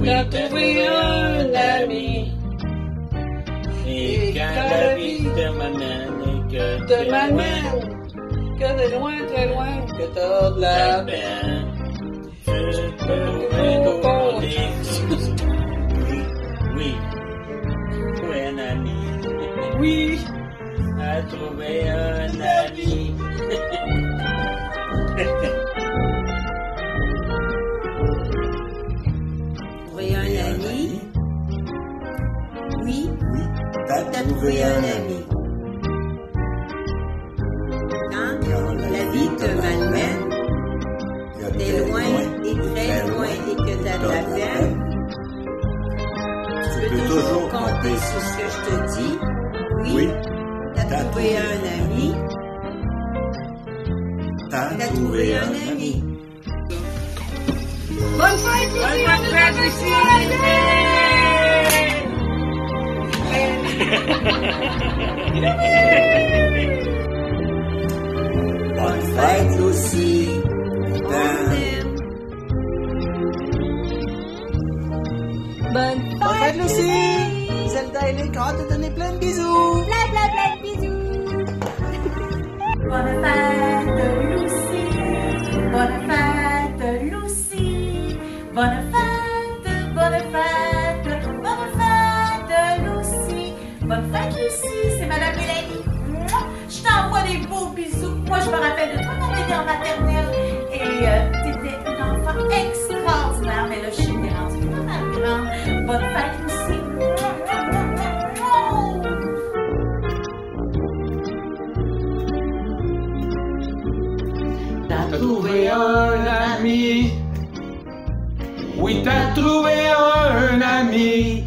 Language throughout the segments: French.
t'as trouvé un ami. Et quand la vie te m'amène et que Te m'amène, que de loin, très loin, que t'as de la peine. tu peux trouver compter. Oui, trouver un ami. Oui, À trouver un ami. Trouver un ami. Oui, Oui, t'as trouvé un ami. Quand la vie te malmène, t'es loin et très loin et que t'as de la peine, tu peux toujours compter sur ce que je te dis. Oui, t'as trouvé un ami. T'as trouvé un ami. bonne fête, Lucie! bonne fête, Lucie. Bonne Bonne fête, Lucie! Zelda et Link ont hâte de donner plein de bisous! plein de bisous. Bonne fête, Lucie. Bonne fête, Lucie. Bonne fête, bonne fête, bonne fête, Lucie. Bonne fête, Lucie. C'est Madame Mélanie. Mouah! Je t'envoie des beaux bisous. Moi, je me rappelle de toi quand t'étais en maternelle et t'étais une enfant extraordinaire. Mais là, je suis rendue pas mal grande. Bonne fête, Lucie. T'as trouvé un ami. Oui, t'as trouvé un ami.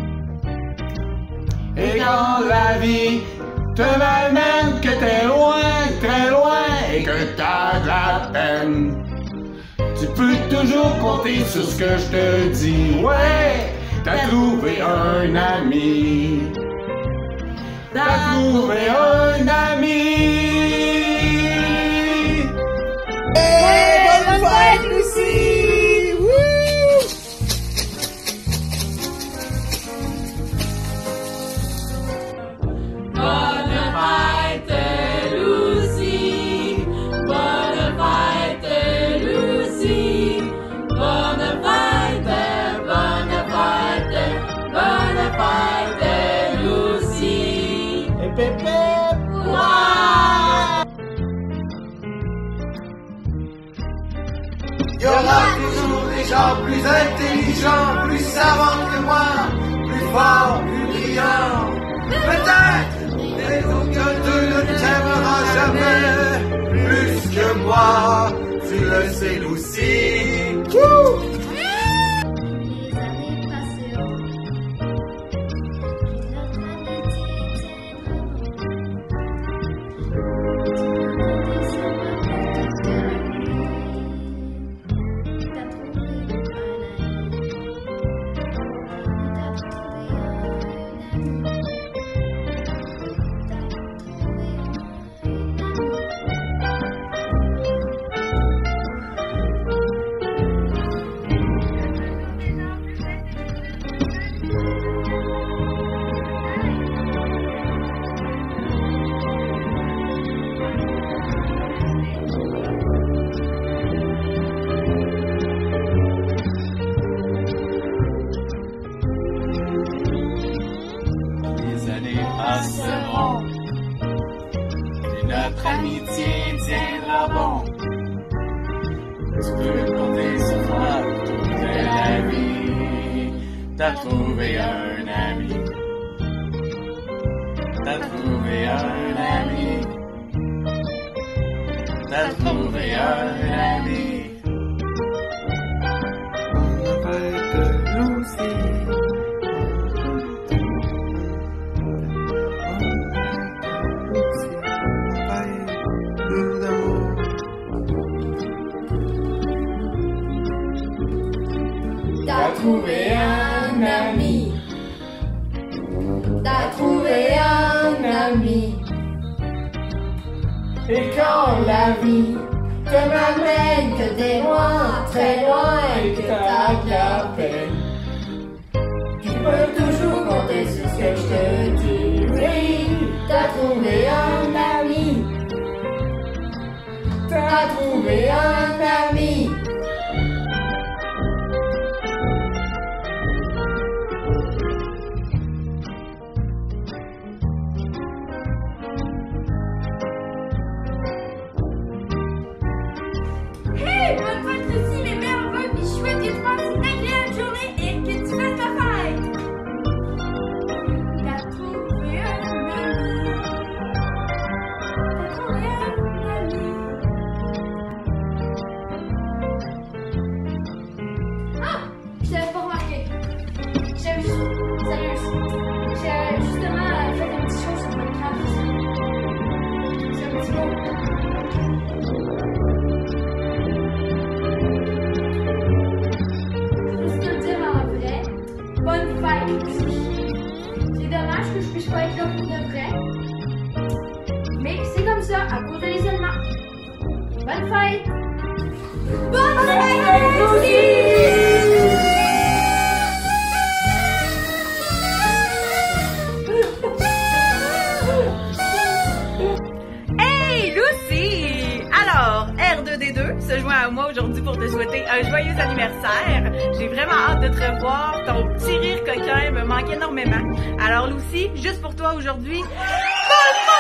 Et quand la vie te malmène, que t'es loin, très loin, et que t'as de la peine, tu peux toujours compter sur ce que je te dis. Ouais, t'as trouvé un ami. T'as trouvé un ami. Bonne fête, Lucie! Wouh! Bonne fête, Lucie. Bonne fête, Lucie. Bonne fête, bonne fête, bonne fête, Lucie. Et pépé! Il y aura toujours des gens plus intelligents, plus savants que moi, plus forts, plus brillants. Peut-être, mais aucun d'eux ne t'aimera jamais plus que moi. Tu le sais, Lucie. Les années passeront, puis notre amitié tiendra bon. Tu peux compter sur moi pour toute la nuit. T'as trouvé un ami. T'as trouvé un ami. Les années passeront. Et notre amitié tiendra bon. Tu peux compter sur moi toute la vie. T'as trouvé un ami. T'as trouvé un ami. T'as trouvé un ami. T'as trouvé un ami. T'as trouvé un ami. Et quand la vie te m'amène que t'es loin, très loin, et que t'as de la peine. avec Lucie. C'est dommage que je puisse pas être là pour de vrai. Mais c'est comme ça, à cause de l'isolement. Bonne fête! Bonne fête, Lucie! Hey, Lucie! Alors, R2D2 se joint à moi aujourd'hui pour te souhaiter un joyeux anniversaire. J'ai vraiment hâte de te revoir. Ton petit rire coquin me manque énormément. Alors, Lucie, juste pour toi aujourd'hui, bonne fête!